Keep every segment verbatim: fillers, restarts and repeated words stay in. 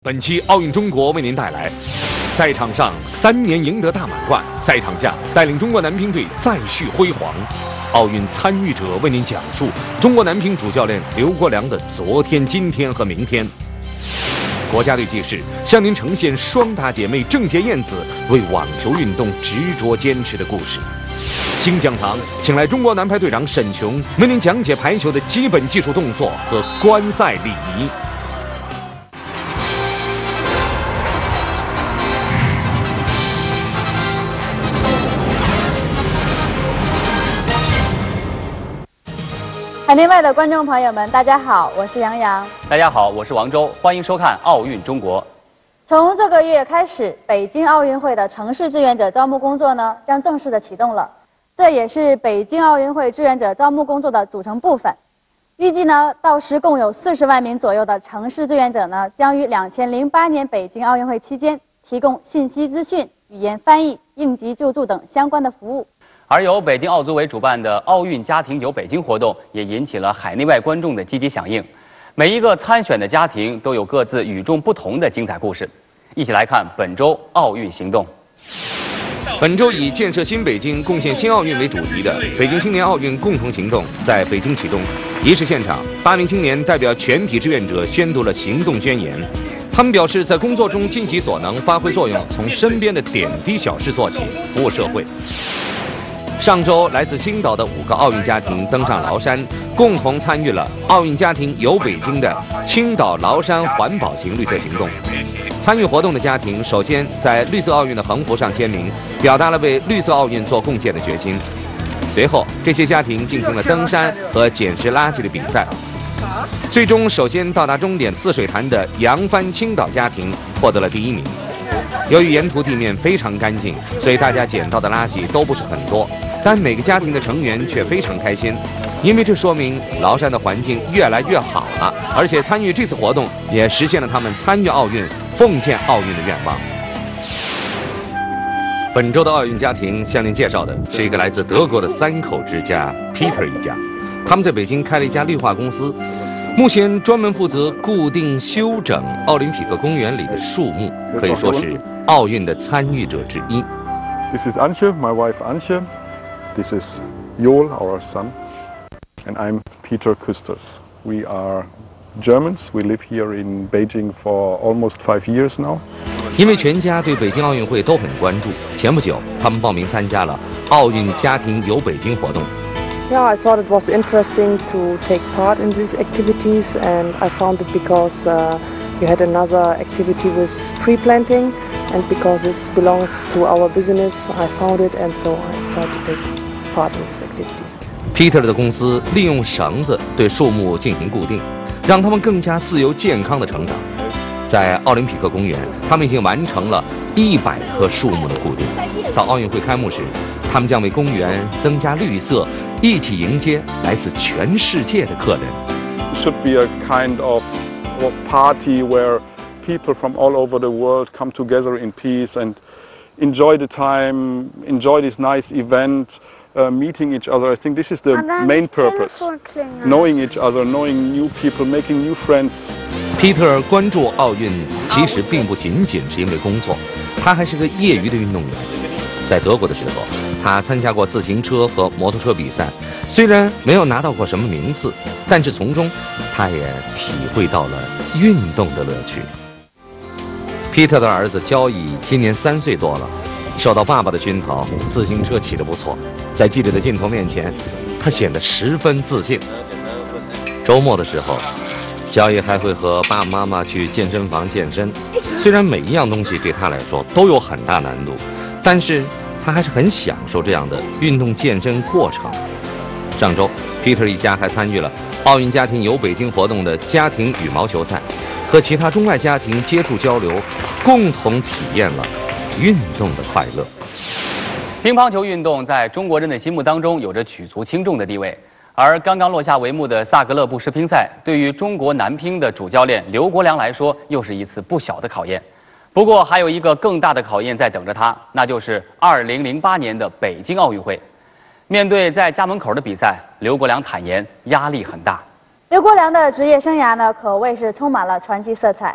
本期奥运中国为您带来：赛场上三年赢得大满贯，赛场下带领中国男乒队再续辉煌。奥运参与者为您讲述中国男乒主教练刘国梁的昨天、今天和明天。国家队纪事向您呈现双打姐妹郑洁燕子为网球运动执着坚持的故事。新讲堂请来中国男排队长沈琼为您讲解排球的基本技术动作和观赛礼仪。 海内外的观众朋友们，大家好，我是杨洋。 大家好，我是王周，欢迎收看《奥运中国》。 从这个月开始，北京奥运会的城市志愿者招募工作呢，将正式的启动了。这也是北京奥运会志愿者招募工作的组成部分。预计呢，到时共有四十万名左右的城市志愿者呢，将于两千零八年北京奥运会期间提供信息资讯、语言翻译、应急救助等相关的服务。 而由北京奥组委主办的奥运家庭游北京活动也引起了海内外观众的积极响应。每一个参选的家庭都有各自与众不同的精彩故事。一起来看本周奥运行动。 本周以建设新北京、贡献新奥运为主题的北京青年奥运共同行动在北京启动。仪式现场，八名青年代表全体志愿者宣读了行动宣言。他们表示，在工作中尽其所能发挥作用，从身边的点滴小事做起，服务社会。上周，来自青岛的五个奥运家庭登上崂山，共同参与了奥运家庭游北京的青岛崂山环保型绿色行动。参与活动的家庭首先在绿色奥运的横幅上签名，表达了为绿色奥运做贡献的决心。随后，这些家庭进行了登山和捡拾垃圾的比赛。最终，首先到达终点泗水潭的扬帆青岛家庭获得了第一名。由于沿途地面非常干净，所以大家捡到的垃圾都不是很多。但每个家庭的成员却非常开心，因为这说明崂山的环境越来越好了，而且参与这次活动也实现了他们参与奥运、奉献奥运的愿望。本周的奥运家庭向您介绍的是一个来自德国的三口之家 Peter 一家，他们在北京开了一家绿化公司，目前专门负责固定修整奥林匹克公园里的树木，可以说是奥运的参与者之一。 This is Antje, my wife Antje.This is Joel, our son, and I'm Peter Küsters. We are Germans. We live here in Beijing for almost five years now. 因为全家对北京奥运会都很关注，前不久他们报名参加了奥运家庭游北京活动。 Yeah, I thought it was interesting to take part in these activities, and I found it because uh, you had another activity with tree planting, and because this belongs to our business, I found it, and so I decided to take.Part in these activities. Peter 的公司利用绳子对树木进行固定，让它们更加自由健康的成长。在奥林匹克公园，他们已经完成了一百棵树木的固定。到奥运会开幕时，他们将为公园增加绿色，一起迎接来自全世界的客人。 It should be a kind of party where people from all over the world come together in peace and enjoy the time, enjoy this nice event.Uh, meeting each other. I think this is the main purpose. Knowing each other, knowing new people, making new friends. Peter 关注奥运其实并不仅仅是因为工作，他还是个业余的运动员。在德国的时候，他参加过自行车和摩托车比赛，虽然没有拿到过什么名次，但是从中他也体会到了运动的乐趣。Peter 的儿子交易今年三岁多了。受到爸爸的熏陶，自行车骑得不错。在记者的镜头面前，他显得十分自信。周末的时候，交易还会和爸爸妈妈去健身房健身。虽然每一样东西对他来说都有很大难度，但是他还是很享受这样的运动健身过程。上周 ，Peter 一家还参与了奥运家庭游北京活动的家庭羽毛球赛，和其他中外家庭接触交流，共同体验了运动的快乐。 乒乓球运动在中国人的心目当中有着举足轻重的地位，而刚刚落下帷幕的萨格勒布世乒赛，对于中国男乒的主教练刘国梁来说，又是一次不小的考验。不过，还有一个更大的考验在等着他，那就是二零零八年的北京奥运会。面对在家门口的比赛，刘国梁坦言压力很大。 刘国梁的职业生涯呢，可谓是充满了传奇色彩。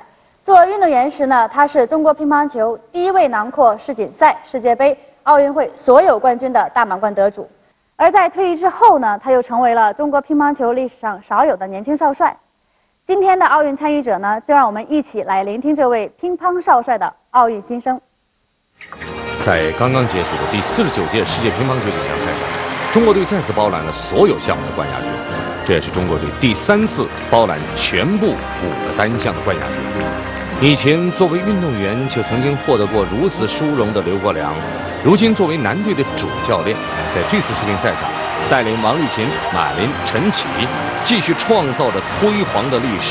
做运动员时呢，他是中国乒乓球第一位囊括世锦赛、世界杯、奥运会所有冠军的大满贯得主。而在退役之后呢，他又成为了中国乒乓球历史上少有的年轻少帅。今天的奥运参与者呢，就让我们一起来聆听这位乒乓少帅的奥运心声。 在刚刚结束的第四十九届世界乒乓球锦标赛上，中国队再次包揽了所有项目的冠亚军，这也是中国队第三次包揽全部五个单项的冠亚军。以前作为运动员就曾经获得过如此殊荣的刘国梁，如今作为男队的主教练，在这次世乒赛上带领王励勤、马林、陈启继续创造着辉煌的历史。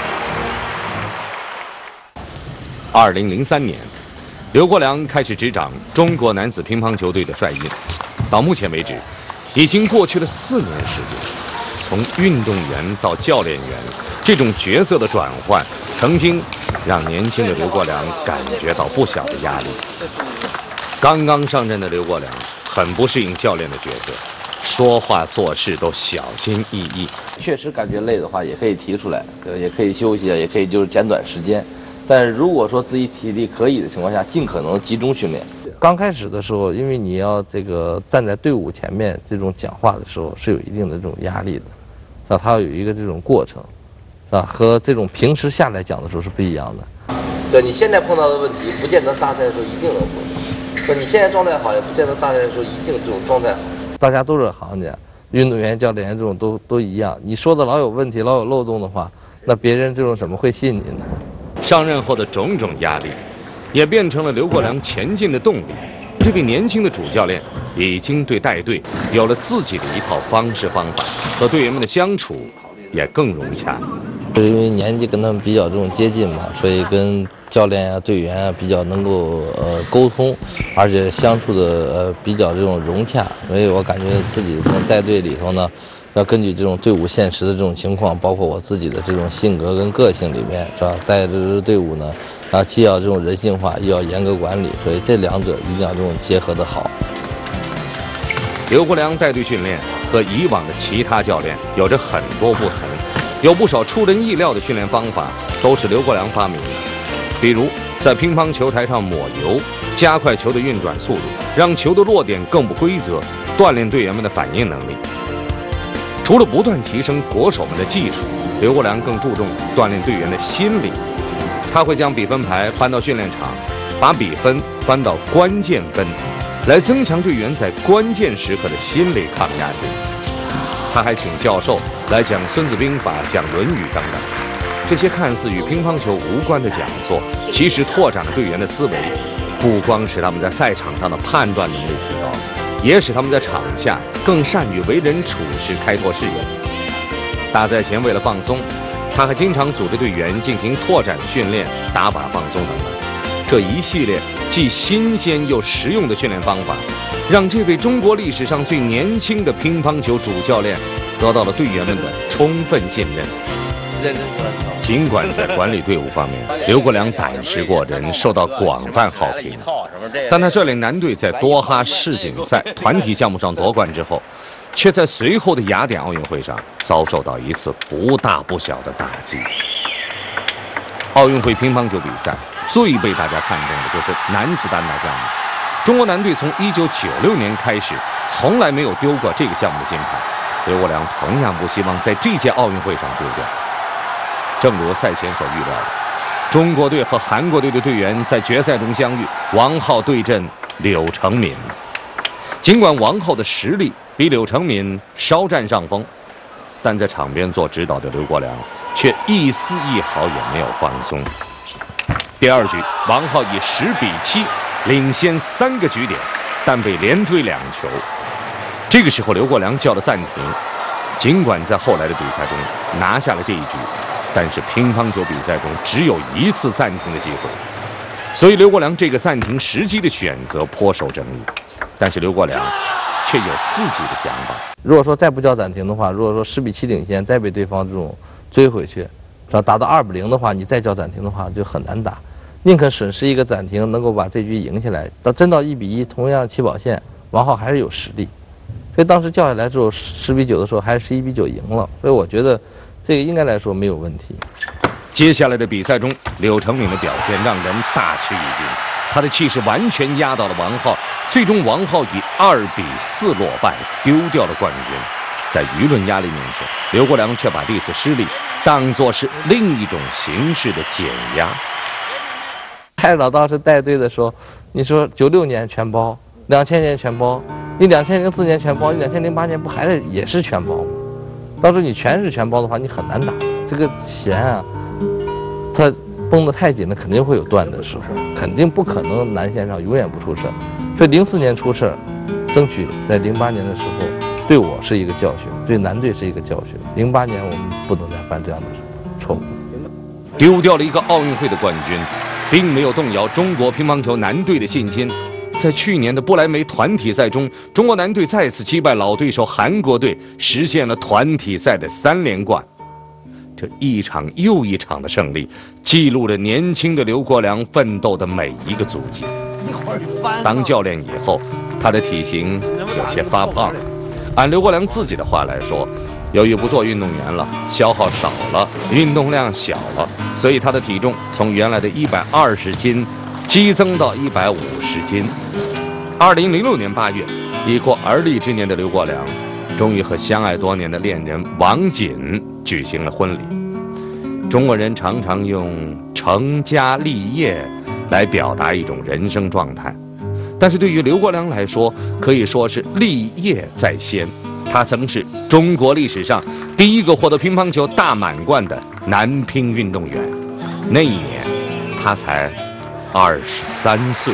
二零零三年，刘国梁开始执掌中国男子乒乓球队的帅印。到目前为止，已经过去了四年时间。从运动员到教练员，这种角色的转换，曾经让年轻的刘国梁感觉到不小的压力。刚刚上任的刘国梁很不适应教练的角色，说话做事都小心翼翼。 确实感觉累的话，也可以提出来，呃，也可以休息，也可以就是减短时间。但是如果说自己体力可以的情况下，尽可能集中训练。 刚开始的时候，因为你要这个站在队伍前面，这种讲话的时候是有一定的这种压力的，是吧？它要有一个这种过程，是吧？和这种平时下来讲的时候是不一样的。 对，你现在碰到的问题，不见得大赛的时候一定能碰到。说你现在状态好，也不见得大赛的时候一定这种状态好。大家都是行家，运动员、教练员这种都都一样。你说的老有问题、老有漏洞的话，那别人这种怎么会信你呢？ 上任后的种种压力，也变成了刘国梁前进的动力。这位年轻的主教练已经对带队有了自己的一套方式方法，和队员们的相处也更融洽。 因为年纪跟他们比较这种接近嘛，所以跟教练啊、队员啊比较能够呃沟通，而且相处的呃比较这种融洽。所以我感觉自己从带队里头呢，要根据这种队伍现实的这种情况，包括我自己的这种性格跟个性里面，是吧？带这支队伍呢，啊，既要这种人性化，又要严格管理，所以这两者一定要这种结合的好。 刘国梁带队训练和以往的其他教练有着很多不同，有不少出人意料的训练方法都是刘国梁发明的。比如在乒乓球台上抹油，加快球的运转速度，让球的落点更不规则，锻炼队员们的反应能力。除了不断提升国手们的技术，刘国梁更注重锻炼队员的心理。他会将比分牌搬到训练场，把比分翻到关键分，来增强队员在关键时刻的心理抗压性。他还请教授来讲《孙子兵法》、讲《论语》等等。这些看似与乒乓球无关的讲座，其实拓展了队员的思维，不光使他们在赛场上的判断能力提高，也使他们在场下更善于为人处事、开拓视野。大赛前为了放松，他还经常组织队员进行拓展训练、打靶放松等等。这一系列既新鲜又实用的训练方法，让这位中国历史上最年轻的乒乓球主教练得到了队员们的充分信任。尽管在管理队伍方面，刘国梁胆识过人，受到广泛好评，但他率领男队在多哈世锦赛团体项目上夺冠之后，却在随后的雅典奥运会上遭受到一次不大不小的打击。奥运会乒乓球比赛最被大家看重的就是男子单打项目。中国男队从一九九六年开始，从来没有丢过这个项目的金牌。刘国梁同样不希望在这届奥运会上丢掉。正如赛前所预料的，中国队和韩国队的队员在决赛中相遇，王皓对阵柳承敏。尽管王皓的实力比柳承敏稍占上风，但在场边做指导的刘国梁却一丝一毫也没有放松。第二局，王皓以十比七领先三个局点，但被连追两球。这个时候，刘国梁叫了暂停。尽管在后来的比赛中拿下了这一局，但是乒乓球比赛中只有一次暂停的机会，所以刘国梁这个暂停时机的选择颇受争议。但是刘国梁却有自己的想法。 如果说再不叫暂停的话，如果说十比七领先，再被对方这种追回去，是吧？打到二比零的话，你再叫暂停的话就很难打。宁可损失一个暂停，能够把这局赢下来。到真到一比一，同样起跑线，王皓还是有实力。所以当时叫下来之后，十比九的时候还是十一比九赢了。所以我觉得这个应该来说没有问题。 接下来的比赛中，柳成敏的表现让人大吃一惊，他的气势完全压倒了王皓，最终王皓以二比四落败，丢掉了冠军。在舆论压力面前，刘国梁却把这次失利当作是另一种形式的减压。 太老当时带队的时候，你说九六年全包，两千年全包，你两千零四年全包，你两千零八年不还得也是全包吗？到时候你全是全包的话，你很难打。这个弦啊，它绷得太紧了，肯定会有断的时候，肯定不可能南线上永远不出事。所以零四年出事，争取在零八年的时候，对我是一个教训，对男队是一个教训。零八年我们不能再犯这样的错误。 丢掉了一个奥运会的冠军，并没有动摇中国乒乓球男队的信心。在去年的不来梅团体赛中，中国男队再次击败老对手韩国队，实现了团体赛的三连冠。这一场又一场的胜利，记录了年轻的刘国梁奋斗的每一个足迹。当教练以后，他的体型有些发胖。按刘国梁自己的话来说，由于不做运动员了，消耗少了，运动量小了，所以他的体重从原来的一百二十斤激增到一百五十斤。二零零六年八月，已过而立之年的刘国梁，终于和相爱多年的恋人王瑾举行了婚礼。中国人常常用成家立业来表达一种人生状态，但是对于刘国梁来说，可以说是立业在先。他曾是中国历史上第一个获得乒乓球大满贯的男乒运动员，那一年他才二十三岁。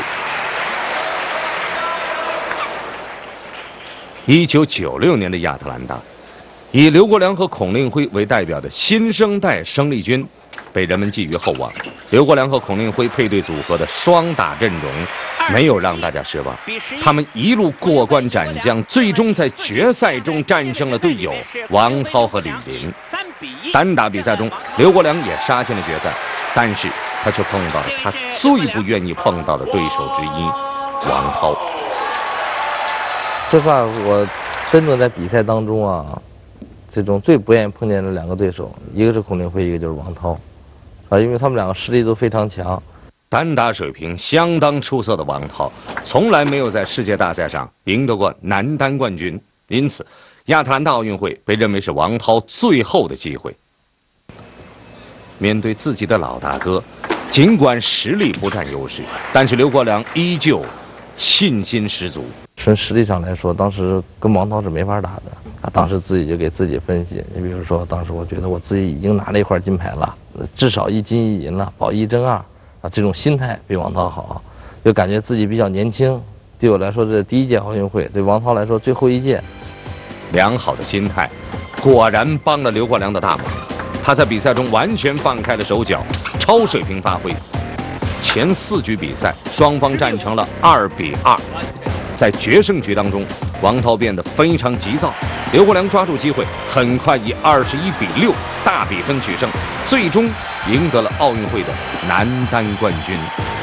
一九九六年的亚特兰大，以刘国梁和孔令辉为代表的新生代生力军被人们寄予厚望。刘国梁和孔令辉配对组合的双打阵容没有让大家失望，他们一路过关斩将，最终在决赛中战胜了队友王涛和李林。单打比赛中，刘国梁也杀进了决赛，但是他却碰到了他最不愿意碰到的对手之一王涛。 说实话，我真正在比赛当中啊，这种最不愿意碰见的两个对手，一个是孔令辉，一个就是王涛，啊，因为他们两个实力都非常强。 单打水平相当出色的王涛，从来没有在世界大赛上赢得过男单冠军，因此亚特兰大奥运会被认为是王涛最后的机会。面对自己的老大哥，尽管实力不占优势，但是刘国梁依旧信心十足。 从实力上来说，当时跟王涛是没法打的。他当时自己就给自己分析，你比如说，当时我觉得我自己已经拿了一块金牌了，至少一金一银了，保一争二啊，这种心态比王涛好，就感觉自己比较年轻。对我来说，这是第一届奥运会；对王涛来说，最后一届。 良好的心态果然帮了刘国梁的大忙，他在比赛中完全放开了手脚，超水平发挥。前四局比赛，双方战成了二比二。在决胜局当中，王涛变得非常急躁，刘国梁抓住机会，很快以二十一比六大比分取胜，最终赢得了奥运会的男单冠军。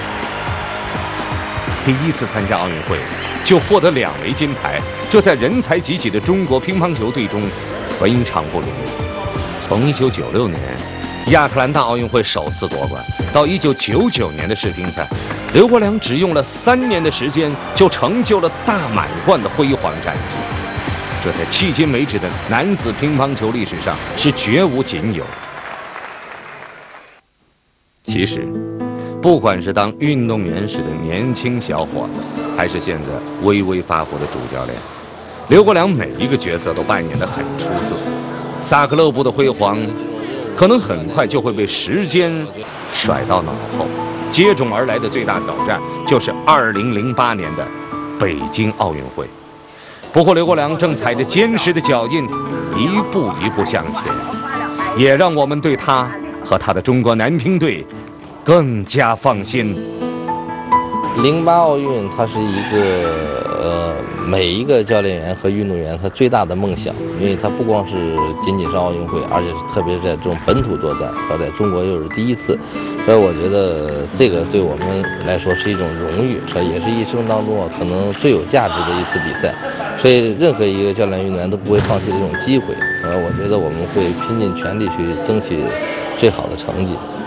第一次参加奥运会就获得两枚金牌，这在人才济济的中国乒乓球队中非常不容易。从一九九六年亚特兰大奥运会首次夺冠到一九九九年的世乒赛，刘国梁只用了三年的时间就成就了大满贯的辉煌战绩，这在迄今为止的男子乒乓球历史上是绝无仅有。其实不管是当运动员时的年轻小伙子，还是现在微微发福的主教练，刘国梁每一个角色都扮演得很出色。萨格勒布的辉煌可能很快就会被时间甩到脑后，接踵而来的最大挑战就是二零零八年的北京奥运会。不过刘国梁正踩着坚实的脚印，一步一步向前，也让我们对他和他的中国男乒队更加放心。 零八奥运，它是一个呃每一个教练员和运动员他最大的梦想，因为它不光是仅仅是奥运会，而且是特别是在这种本土作战，和在中国又是第一次，所以我觉得这个对我们来说是一种荣誉，也是一生当中啊可能最有价值的一次比赛，所以任何一个教练运动员都不会放弃这种机会。呃，我觉得我们会拼尽全力去争取最好的成绩。